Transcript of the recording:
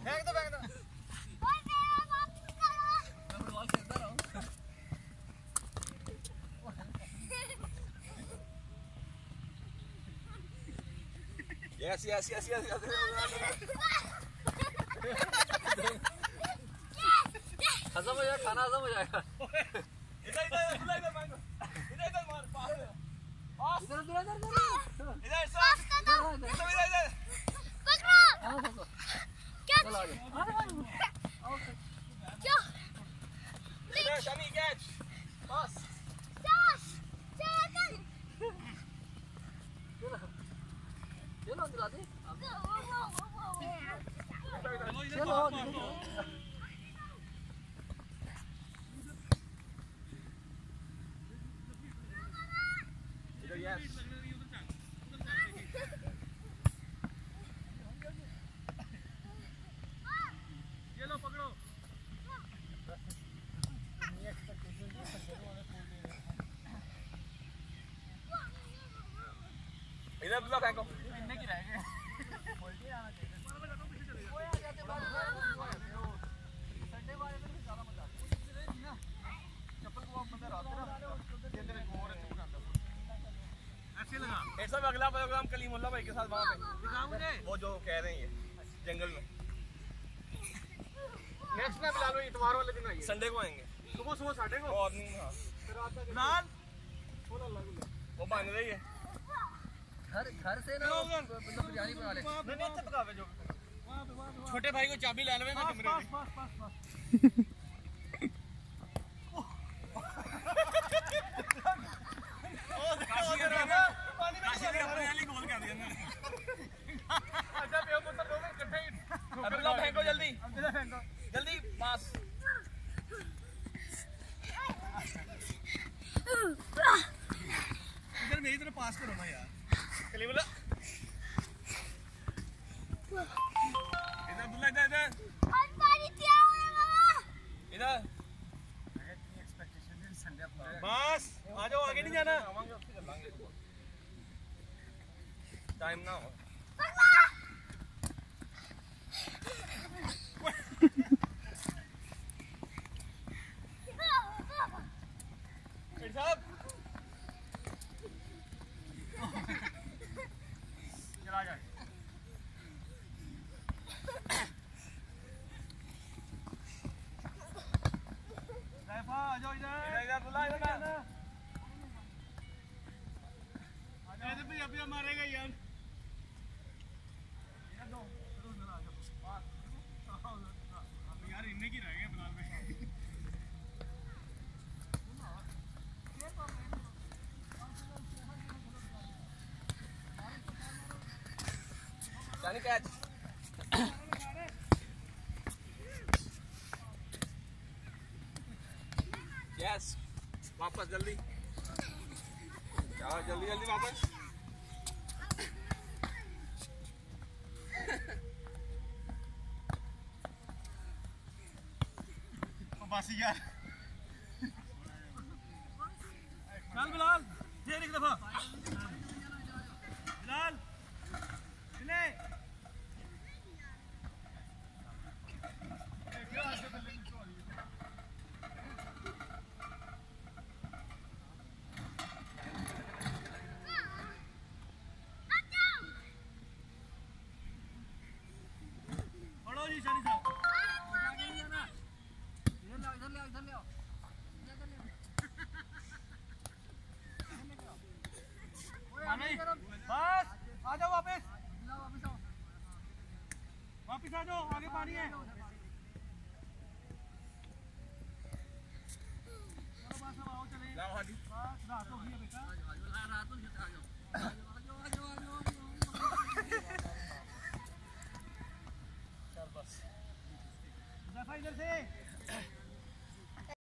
फेंक दो फेंक दो मैं फुटबॉल खेलता रहा हूँ यस यस यस यस हजम हो जाएगा खाना हजम हो जाएगा इधर इधर इधर इधर मार इधर इधर मार पास इधर इधर इधर इधर इधर इधर पकड़ो कैच चलो आगे क्या इधर शमी कैच पास पास चलो चलो दिला दे चलो yes ये लो पकड़ो इधर बुला फेंको इनने की रह गए क्वालिटी आना चाहिए वो आ जाते बाद संडे वाले में ज्यादा मजा आता है ना चप्पल को आप अंदर आते ना ये तेरे गोर है चुकांदा ऐसे लगा ऐसा भी अगला प्रोग्राम कलीमुल्ला भाई के साथ वहां पे दिखाऊं मुझे वो जो कह रहे हैं जंगल में नेक्स्ट में बुला लो इतवार वाले दिन आइए संडे को आएंगे सुबह सुबह 8:30 को मॉर्निंग हां फिर रात तक नान बोला लग वो बन रही है घर से ना मतलब बिरयानी बना ले नहीं अच्छे पकावे जो छोटे भाई को चाबी ले लेवे मैं कमरे में फेंको जल्दी जल्दी पास इधर मेरी तरफ पास करो ना यार कलीमुल्ला इधर बुला इधर इधर इधर बस आ जाओ आगे नहीं जाना टाइम ना हो साहब चला जाए आ जाओ इधर इधर बुला इधर ऐसे भी अभी मारेगा यार इधर दो आ जाओ यार इनने की रह गए बिलाल में जानी कैच यस वापस जल्दी जाओ जल्दी जल्दी वापस बस यार चल बिलाल फिर एक दफा बिलाल चले बस आ जाओ वापस आ जाओ आगे पानी है